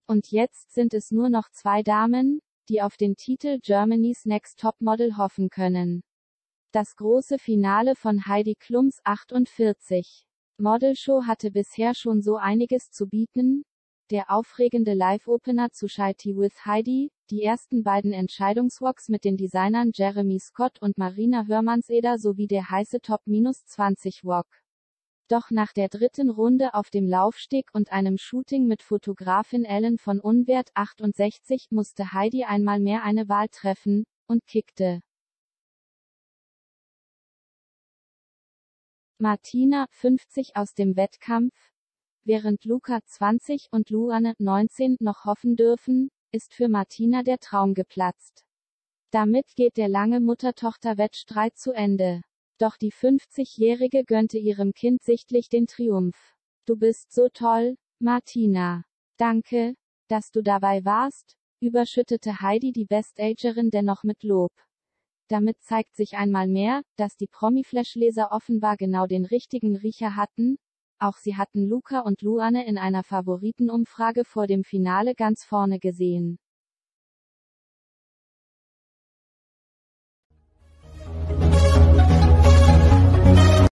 Und jetzt sind es nur noch 2 Damen, die auf den Titel Germany's Next Topmodel hoffen können. Das große Finale von Heidi Klums 48. Modelshow hatte bisher schon so einiges zu bieten. Der aufregende Live-Opener zu Shy Tea with Heidi, die ersten beiden Entscheidungswalks mit den Designern Jeremy Scott und Marina Hörmannseder sowie der heiße Top-20-Walk. Doch nach der 3. Runde auf dem Laufsteg und einem Shooting mit Fotografin Ellen von Unwert 68 musste Heidi einmal mehr eine Wahl treffen, und kickte. Martina, 50 aus dem Wettkampf. Während Luca 20 und Luane 19 noch hoffen dürfen, ist für Martina der Traum geplatzt. Damit geht der lange Mutter-Tochter-Wettstreit zu Ende. Doch die 50-Jährige gönnte ihrem Kind sichtlich den Triumph. Du bist so toll, Martina. Danke, dass du dabei warst, überschüttete Heidi die Best-Agerin dennoch mit Lob. Damit zeigt sich einmal mehr, dass die Promiflash-Leser offenbar genau den richtigen Riecher hatten. Auch sie hatten Luca und Luane in einer Favoritenumfrage vor dem Finale ganz vorne gesehen.